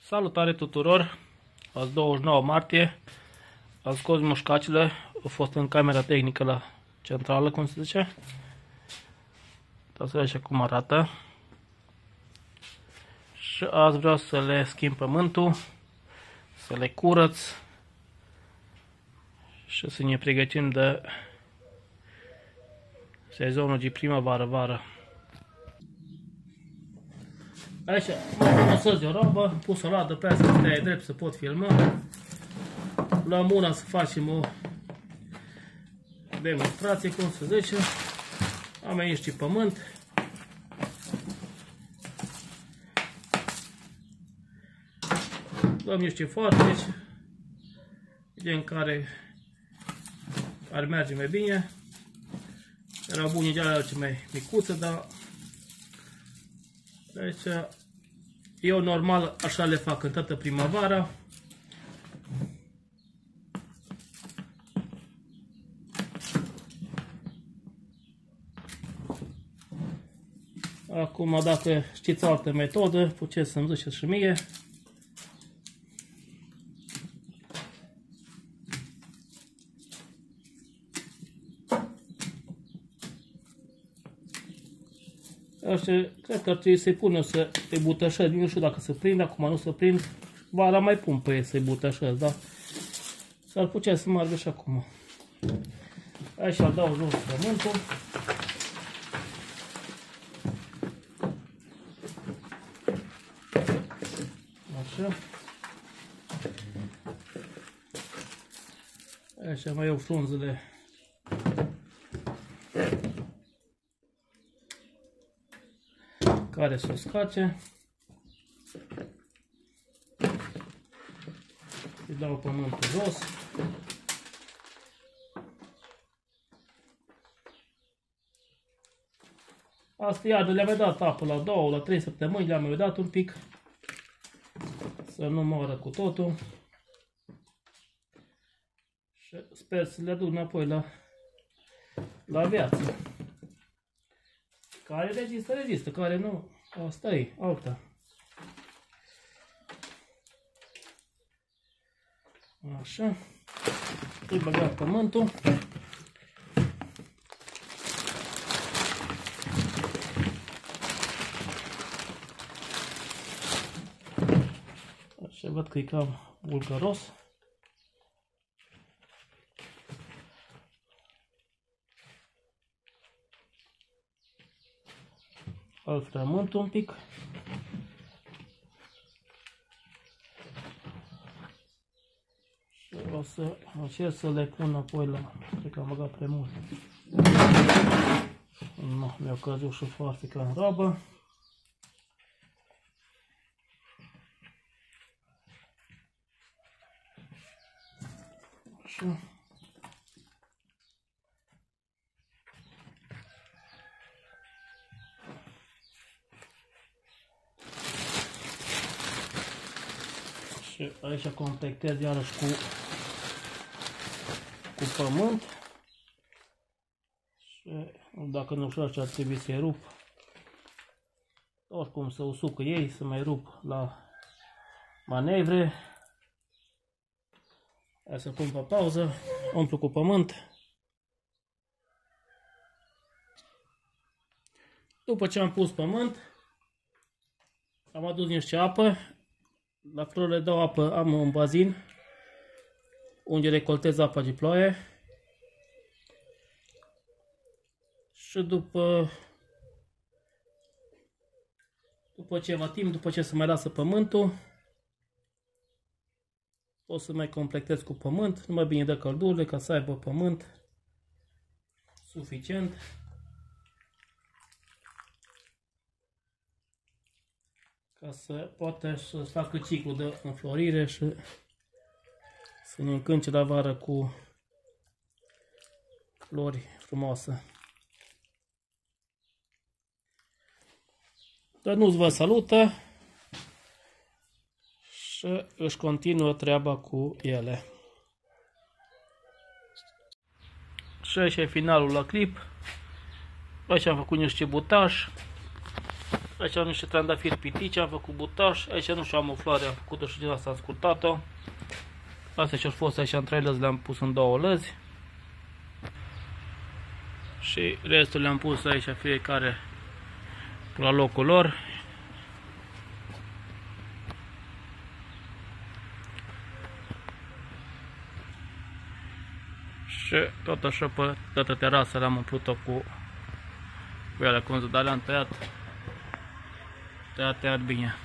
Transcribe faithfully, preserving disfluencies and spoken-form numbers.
Salutare tuturor! Azi douăzeci și nouă martie, am scos mușcacile, au fost în camera tehnică la centrală, cum se zice. Dar să vedem cum arată. Și azi vreau să le schimb pământul, să le curăț și să ne pregătim de sezonul de primăvară-vară. Aici mă lăsăți de o robă, am pus o ladă pe asta, să drept să pot filma. Luăm una să facem o demonstrație, cum se zice. Am aici și pământ. Luăm niște foarfeci, vedem care ar merge mai bine. Erau bune de alea ce mai micuțe, dar aici eu normal așa le fac în toată primăvara. Acum, dacă știți altă metodă, puteți să-mi ziceți și mie. Așa, cred că ar trebui să-i pun eu să îi butășesc, nu știu dacă se prind, acum nu se prind, vara mai pun pe ei să-i butășesc, da? S-ar putea să meargă și acum. Aici îl dau jos pământul. Așa. Așa mai iau frunzele. Care se uscace. Îi dau pământul jos. Asta iară le-am mai dat apă la două, la trei săptămâni, le-am mai dat un pic. Să nu moară cu totul. Și sper să le aduc înapoi la, la viață. Care rezistă, rezistă, care nu, asta e, alta. Așa. Îi băgat pământul. Așa, văd că e cam bulgăros. Îl frământ un pic. Și o să încerc să le pun apoi la... Cred că am băgat prea mult. Nu, mi-a căzut și foarfeca în robă. Așa. Și aici completez iarăși cu, cu pământ. Și dacă nu știu așa, ar trebui să-i rup. Oricum să usucă ei, să mai rup la manevre. Hai să pun pe pauză, umplu cu pământ. După ce am pus pământ, am adus niște apă. La flori le dau apă, am un bazin unde recoltez apa de ploaie. Și după după ceva timp, după ce se mai lasă pământul, o să mai completez cu pământ, numai bine de căldură, ca să aibă pământ suficient. Ca să poată să facă ciclul de înflorire și să ne încânce la vară cu flori frumoase. Dănuț vă salută și își continuă treaba cu ele. Și aici e finalul la clip. Aici am făcut niște butași. Aici am niște trandafiri pitici, am făcut butaș. Aici nu știu, am o floare, am făcut-o și din asta am scurtat-o. Astea ce-au fost aici în trei lăzi le-am pus în două lăzi. Și restul le-am pus aici fiecare la locul lor. Și tot așa pe toată terasa le-am umplut-o cu cu ele, cum dar le-am tăiat tăiat, tăiat bine.